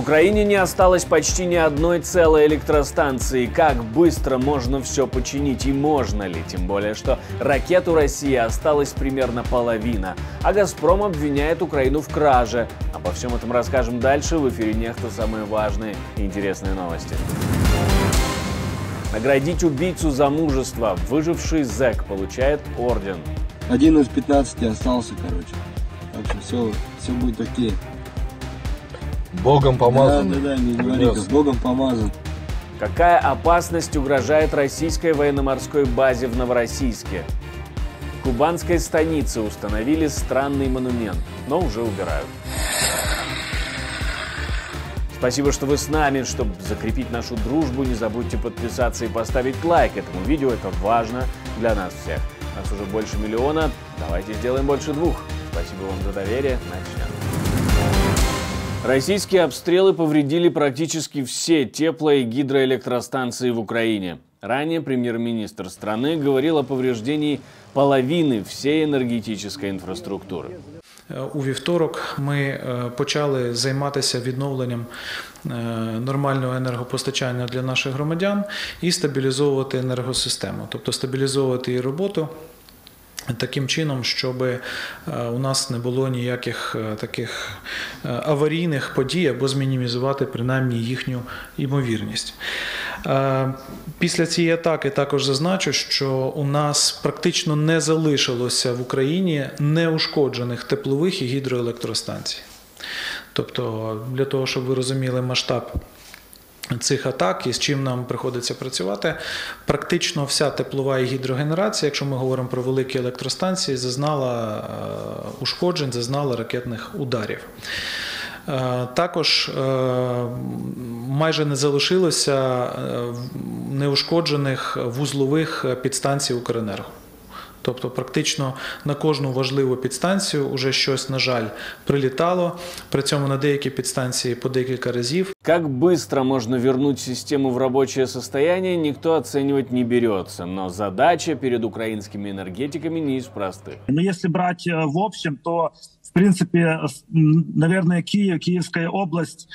Украине не осталось почти ни одной целой электростанции. Как быстро можно все починить и можно ли? Тем более, что ракет у России осталась примерно половина. А «Газпром» обвиняет Украину в краже. Обо всем этом расскажем дальше. В эфире «Нехта» самые важные и интересные новости. Наградить убийцу за мужество. Выживший зэк получает орден. 1 из 15 остался, короче. Так что все будет окей. Богом помазан. Да, не говори, с Богом помазан. Какая опасность угрожает российской военно-морской базе в Новороссийске? В кубанской станице установили странный монумент, но уже убирают. Спасибо, что вы с нами. Чтобы закрепить нашу дружбу, не забудьте подписаться и поставить лайк этому видео. Это важно для нас всех. Нас уже больше 1 миллиона. Давайте сделаем больше 2. Спасибо вам за доверие. Начнем. Российские обстрелы повредили практически все тепло- и гидроэлектростанции в Украине. Ранее премьер-министр страны говорил о повреждении половини всей енергетичної інфраструктури. У вівторок ми почали займатися відновленням нормального енергопостачання для наших громадян і стабілізовувати енергосистему, тобто стабілізовувати її роботу таким чином, щоб у нас не було ніяких таких аварійних подій або змінімізувати принаймні їхню ймовірність. Після цієї атаки також зазначу, що у нас практично не залишилося в Україні неушкоджених теплових і гідроелектростанцій. Тобто, для того, щоб ви розуміли масштаб цих атак і з чим нам приходиться працювати, практично вся теплова і гідрогенерація, якщо ми говоримо про великі електростанції, зазнала ушкоджень, зазнала ракетних ударів. Також майже не залишилося неушкоджених вузлових підстанцій Укренерго. Тобто практично на кожну важливу підстанцію вже щось, на жаль, прилітало, при цьому на деякі підстанції по декілька разів. Как быстро можно вернуть систему в рабочее состояние, никто оценивать не берется. Но задача перед украинскими энергетиками не из простых. Но если брать в общем, то, в принципе, наверное, Киевская область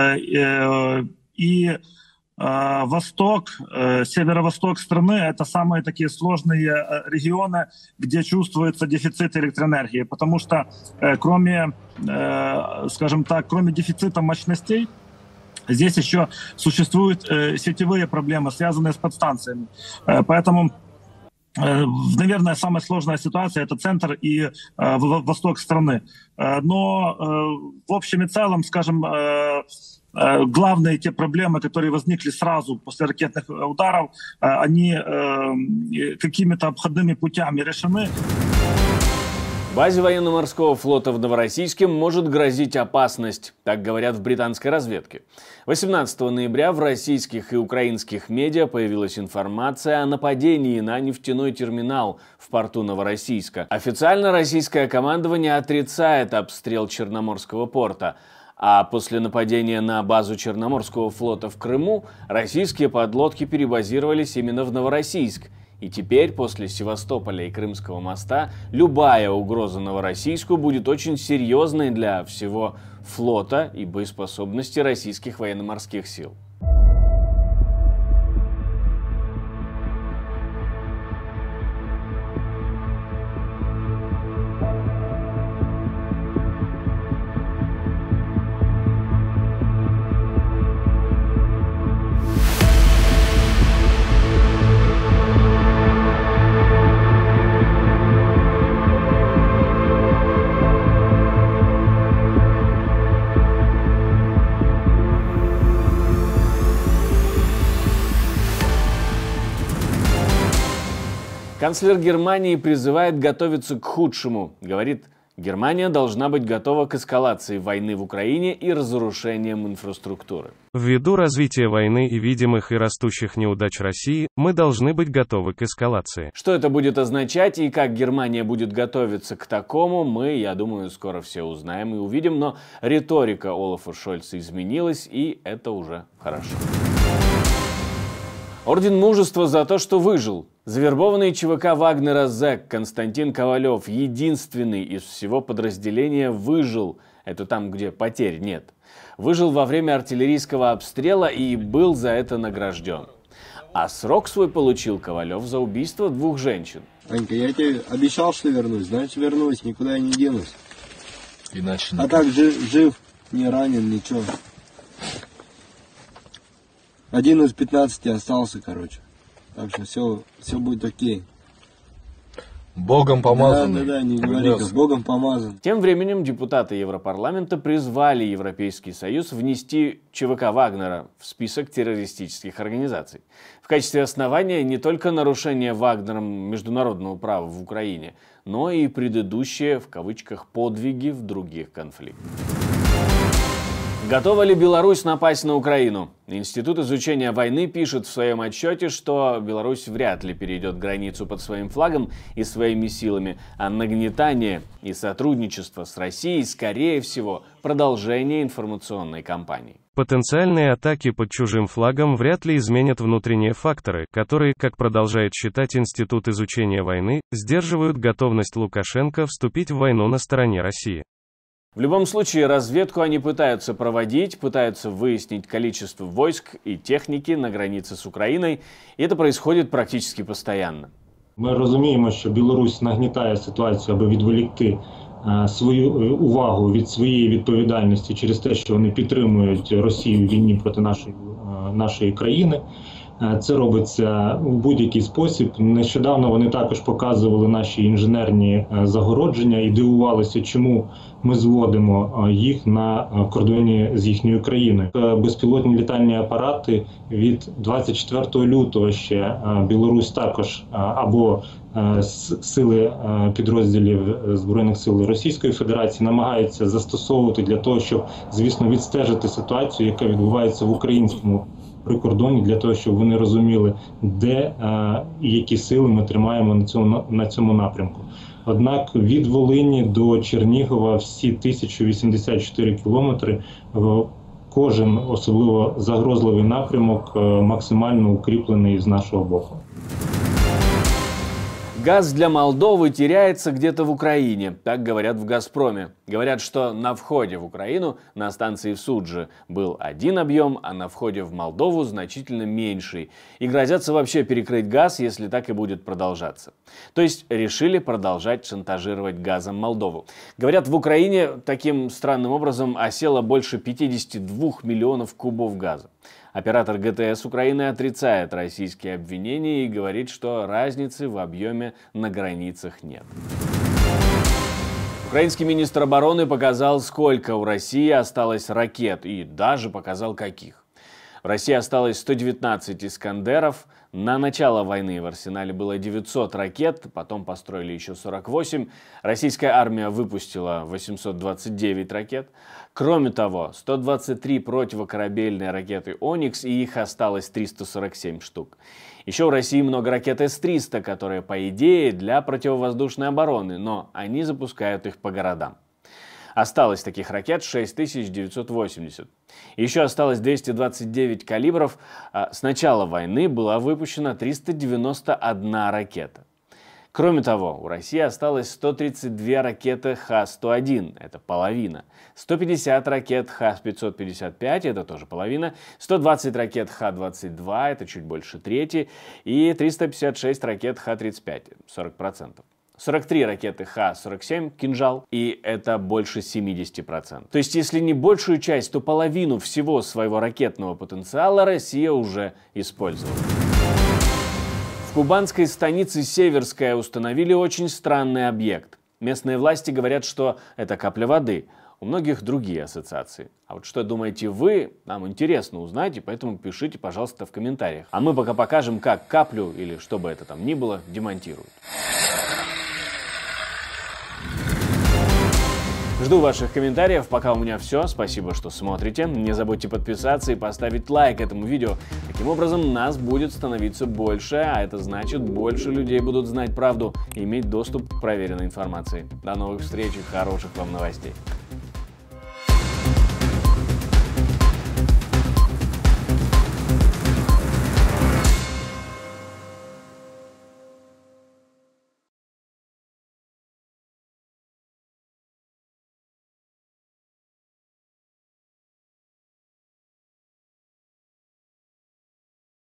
и Восток, северо-восток страны — это самые такие сложные регионы, где чувствуется дефицит электроэнергии, потому что кроме, скажем так, кроме дефицита мощностей, здесь еще существуют сетевые проблемы, связанные с подстанциями. Поэтому, наверное, самая сложная ситуация — это центр и восток страны. Но в общем и целом, скажем, главные те проблемы, которые возникли сразу после ракетных ударов, они какими-то обходными путями решены. Базе военно-морского флота в Новороссийске может грозить опасность, так говорят в британской разведке. 18 ноября в российских и украинских медиа появилась информация о нападении на нефтяной терминал в порту Новороссийска. Официально российское командование отрицает обстрел Черноморского порта. А после нападения на базу Черноморского флота в Крыму российские подлодки перебазировались именно в Новороссийск. И теперь, после Севастополя и Крымского моста, любая угроза Новороссийску будет очень серьезной для всего флота и боеспособности российских военно-морских сил. Канцлер Германии призывает готовиться к худшему. Говорит, Германия должна быть готова к эскалации войны в Украине и разрушениям инфраструктуры. Ввиду развития войны и видимых и растущих неудач России, мы должны быть готовы к эскалации. Что это будет означать и как Германия будет готовиться к такому, мы, я думаю, скоро все узнаем и увидим. Но риторика Олафа Шольца изменилась, и это уже хорошо. Орден мужества за то, что выжил. Завербованный ЧВК Вагнера зэк Константин Ковалев, единственный из всего подразделения, выжил. Это там, где потерь нет. Выжил во время артиллерийского обстрела и был за это награжден. А срок свой получил Ковалев за убийство 2 женщин. Анька, я тебе обещал, что вернусь, значит вернусь, никуда я не денусь. Иначе А так жив, не ранен, ничего. 1 из 15 остался, короче. Так что все будет окей. Богом помазанный. Да, не говори, как Богом помазан. Тем временем депутаты Европарламента призвали Европейский Союз внести ЧВК Вагнера в список террористических организаций. В качестве основания не только нарушение Вагнером международного права в Украине, но и предыдущие, в кавычках, подвиги в других конфликтах. Готова ли Беларусь напасть на Украину? Институт изучения войны пишет в своем отчете, что Беларусь вряд ли перейдет границу под своим флагом и своими силами, а нагнетание и сотрудничество с Россией, скорее всего, продолжение информационной кампании. Потенциальные атаки под чужим флагом вряд ли изменят внутренние факторы, которые, как продолжает считать Институт изучения войны, сдерживают готовность Лукашенко вступить в войну на стороне России. В любом случае, разведку они пытаются проводить, пытаются выяснить количество войск и техніки на границе с Украиной, и это происходит практически постоянно. Ми розуміємо, що Білорусь нагнітає ситуацію, аби відволікти свою увагу від своєї відповідальності через те, що вони підтримують Росію в війні проти нашої країни. Це робиться у будь-який спосіб. Нещодавно вони також показували наші інженерні загородження і дивувалися, чому ми зводимо їх на кордоні з їхньою країною. Безпілотні літальні апарати від 24 лютого ще Білорусь також або сили підрозділів Збройних сил Російської Федерації намагаються застосовувати для того, щоб, звісно, відстежити ситуацію, яка відбувається в українському прикордоні, для того, щоб вони розуміли, де і які сили ми тримаємо на цьому напрямку. Однак від Волині до Чернігова всі 1084 кілометри, кожен особливо загрозливий напрямок максимально укріплений з нашого боку. Газ для Молдовы теряется где-то в Украине, так говорят в «Газпроме». Говорят, что на входе в Украину на станции в Суджи был один объем, а на входе в Молдову значительно меньший. И грозятся вообще перекрыть газ, если так и будет продолжаться. То есть решили продолжать шантажировать газом Молдову. Говорят, в Украине таким странным образом осело больше 52 миллионов кубов газа. Оператор ГТС Украины отрицает российские обвинения и говорит, что разницы в объеме на границах нет. Украинский министр обороны показал, сколько у России осталось ракет, и даже показал, каких. В России осталось 119 «Искандеров». На начало войны в арсенале было 900 ракет, потом построили еще 48. Российская армия выпустила 829 ракет. Кроме того, 123 противокорабельные ракеты «Оникс», и их осталось 347 штук. Еще у России много ракет С-300, которые, по идее, для противовоздушной обороны, но они запускают их по городам. Осталось таких ракет 6980. Еще осталось 229 калибров. С начала войны была выпущена 391 ракета. Кроме того, у России осталось 132 ракеты Х-101, это половина, 150 ракет Х-555, это тоже половина, 120 ракет Х-22, это чуть больше трети, и 356 ракет Х-35, 40%. 43 ракеты Х-47 «Кинжал», и это больше 70%. То есть, если не большую часть, то половину всего своего ракетного потенциала Россия уже использовала. В кубанской станице Северская установили очень странный объект. Местные власти говорят, что это капля воды. У многих другие ассоциации. А вот что думаете вы, нам интересно узнать, и поэтому пишите, пожалуйста, в комментариях. А мы пока покажем, как каплю, или что бы это там ни было, демонтируют. Жду ваших комментариев. Пока у меня все. Спасибо, что смотрите. Не забудьте подписаться и поставить лайк этому видео. Таким образом, нас будет становиться больше, а это значит, больше людей будут знать правду и иметь доступ к проверенной информации. До новых встреч и хороших вам новостей.